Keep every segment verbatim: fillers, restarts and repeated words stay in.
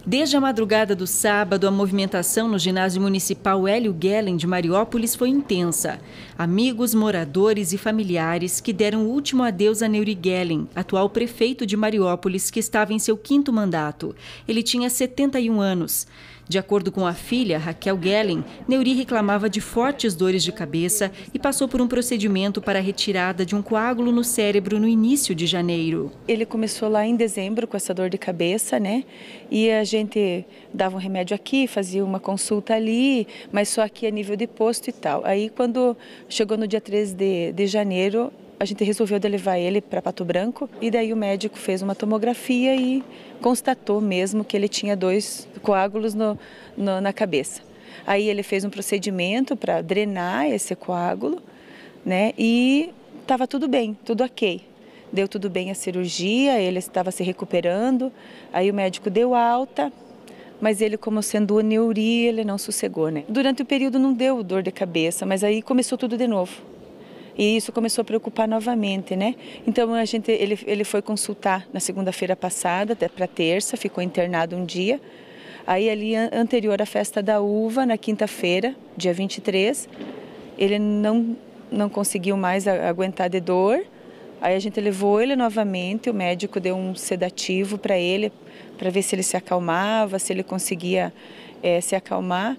Desde a madrugada do sábado, a movimentação no ginásio municipal Hélio Gellen de Mariópolis foi intensa. Amigos, moradores e familiares que deram o último adeus a Neuri Gellen, atual prefeito de Mariópolis, que estava em seu quinto mandato. Ele tinha setenta e um anos. De acordo com a filha, Raquel Gellen, Neuri reclamava de fortes dores de cabeça e passou por um procedimento para a retirada de um coágulo no cérebro no início de janeiro. Ele começou lá em dezembro com essa dor de cabeça, né? E a gente dava um remédio aqui, fazia uma consulta ali, mas só aqui a nível de posto e tal. Aí quando chegou no dia treze de janeiro, a gente resolveu levar ele para Pato Branco e daí o médico fez uma tomografia e constatou mesmo que ele tinha dois coágulos no, no, na cabeça. Aí ele fez um procedimento para drenar esse coágulo, né? E estava tudo bem, tudo ok. Deu tudo bem a cirurgia, ele estava se recuperando, aí o médico deu alta, mas ele, como sendo o Neuri, ele não sossegou, né? Durante o período não deu dor de cabeça, mas aí começou tudo de novo. E isso começou a preocupar novamente, né? Então a gente, ele, ele foi consultar na segunda-feira passada, até para terça, ficou internado um dia. Aí ali anterior à festa da uva, na quinta-feira, dia vinte e três, ele não, não conseguiu mais aguentar de dor. Aí a gente levou ele novamente, o médico deu um sedativo para ele, para ver se ele se acalmava, se ele conseguia é, se acalmar.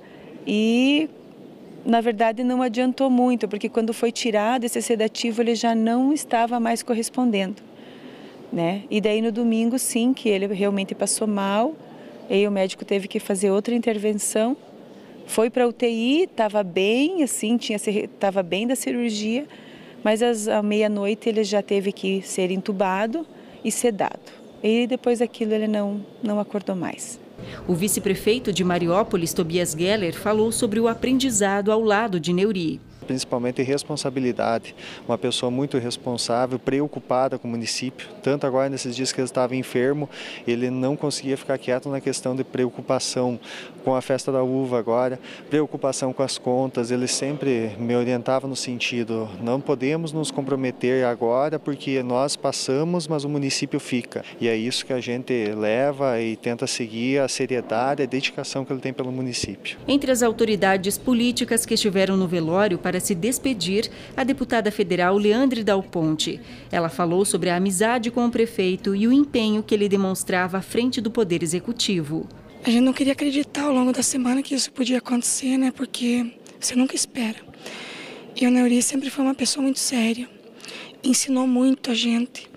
E na verdade não adiantou muito, porque quando foi tirado esse sedativo ele já não estava mais correspondendo, né? E daí no domingo sim, que ele realmente passou mal, e o médico teve que fazer outra intervenção, foi para a U T I, estava bem, assim, tinha estava bem da cirurgia, mas às, à meia-noite ele já teve que ser entubado e sedado. E depois daquilo ele não, não acordou mais. O vice-prefeito de Mariópolis, Tobias Geller, falou sobre o aprendizado ao lado de Neuri. Principalmente responsabilidade, uma pessoa muito responsável, preocupada com o município, tanto agora nesses dias que ele estava enfermo, ele não conseguia ficar quieto na questão de preocupação com a festa da uva agora, preocupação com as contas, ele sempre me orientava no sentido, não podemos nos comprometer agora porque nós passamos, mas o município fica. E é isso que a gente leva e tenta seguir a seriedade e a dedicação que ele tem pelo município. Entre as autoridades políticas que estiveram no velório para se despedir, a deputada federal Leandre Dal Ponte. Ela falou sobre a amizade com o prefeito e o empenho que ele demonstrava à frente do Poder Executivo. A gente não queria acreditar ao longo da semana que isso podia acontecer, né? Porque você nunca espera. E o Neuri sempre foi uma pessoa muito séria, ensinou muito a gente.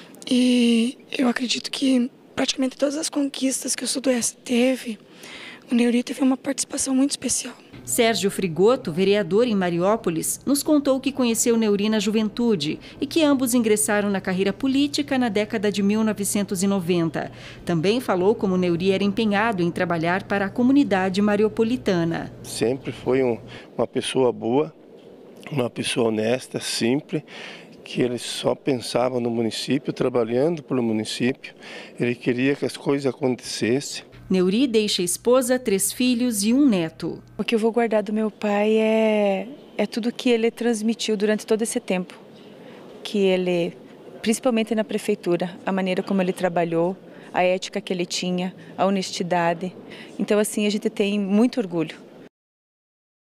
E eu acredito que praticamente todas as conquistas que o Sudoeste teve, o Neuri teve uma participação muito especial. Sérgio Frigoto, vereador em Mariópolis, nos contou que conheceu Neuri na juventude e que ambos ingressaram na carreira política na década de mil novecentos e noventa. Também falou como Neuri era empenhado em trabalhar para a comunidade mariopolitana. Sempre foi um, uma pessoa boa, uma pessoa honesta, simples, que ele só pensava no município, trabalhando pelo município. Ele queria que as coisas acontecessem. Neuri deixa esposa, três filhos e um neto. O que eu vou guardar do meu pai é, é tudo que ele transmitiu durante todo esse tempo. Que ele, principalmente na prefeitura, a maneira como ele trabalhou, a ética que ele tinha, a honestidade. Então, assim, a gente tem muito orgulho